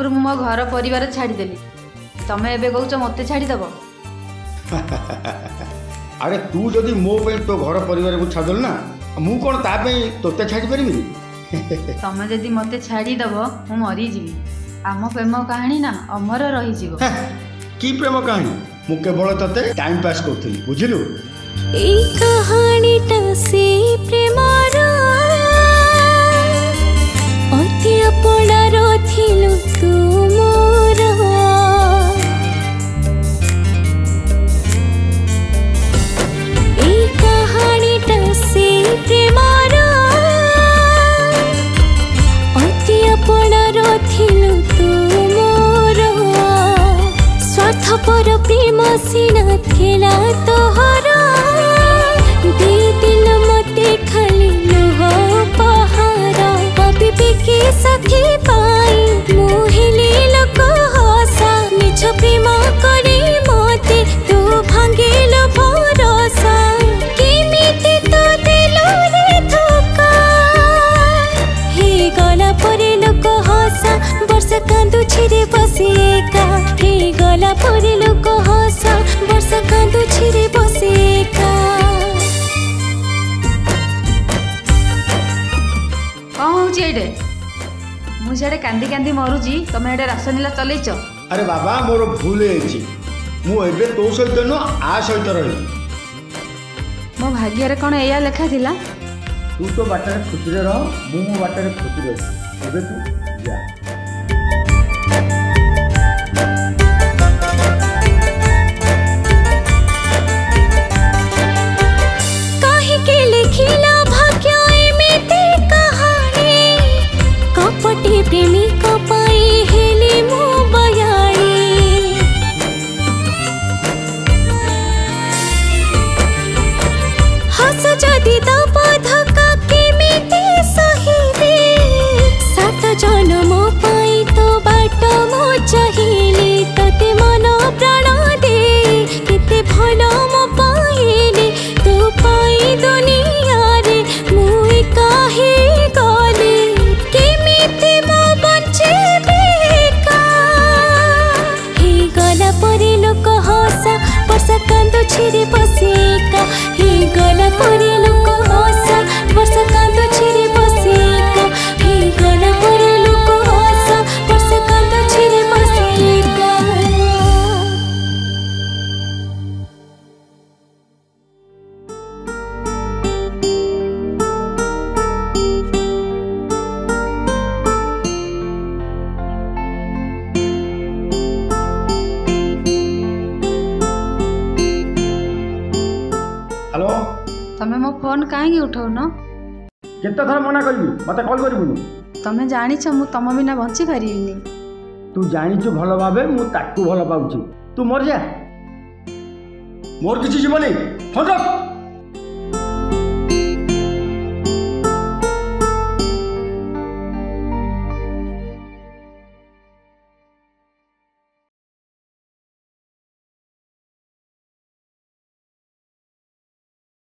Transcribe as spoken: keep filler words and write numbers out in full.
आगुरु मो घर परिवार छाड़देली तमे एबे कहूच मते छाड़ीदेव। अरे तू जदि मो पे तो घर परिवार को छाड़देल ना मु कौन तापे तोते छाड़ी पारिबी। तमे जदि मते छाड़ीदेव मु मरी जीवी। आम प्रेम कहानी ना अमर रही जीव। की प्रेम कहानी मु केवल तते टाइम पास करथली बुझिलु। ए कहानी ता से प्रेमर अति अपनार थिलु तू मोर। ए कहानी ता से प्रेमर अति अपनार थिलु तू मोर। स्वार्थपर प्रेम सिना थिला तोहर दे दिल मते खाली लुह पहाड़। अभी के सखी पाई मोहिले लोक हसा निज प्रेम करे मते तू भांगेल भरोसा। केमिति तो दिलो रे धोखा हे गला परे लोक हसा वर्षा कांदु छिरे बसी एका। हे गला परे लोक हसा वर्षा कांदु छिरे बसी एका। मुझे कांदी कांदी मरुची तुम ये रासलीला चलैच। अरे बाबा मोर भूल है मु एबे तो सहित न आ सहित रही। मो भाग्य कौन या लेखा थिला। तू तो बाटर खुशी रह मु मो बाटर खुशी रही। एबे तू जा। काहे के लिखिला भाग्य एमिति कहानी कपटी प्रेमी कपाई हेली मो बयानी। हस जदि दब धक्का केमिति सहिबे। सात जन्म पाई तो बाट मो चाहिली तते मन प्राण दे केते भल मो पाइली तू पाई दुनिया रे मुई काहे गली। केमिति मो बंचे बेका हे गला परे लोक हसा वर्षा कांदु छिरे बसेका। हे गला परे लोक हसा वर्षा कांदु छिरे बसेका। हे गला परे लोक हसा वर्षा कांदु छिरे बसेका। हेलो तमे मो फोन काहे उठाउन। केते थर मना करबी मते कॉल करबुनु। तमे जानिछ मु तम बिना बंची पारिबिनी। तू जानिछु भल भाबे मु ताकू भल पाउछि तू मर जा मोर किछि जीवनी फोन रख।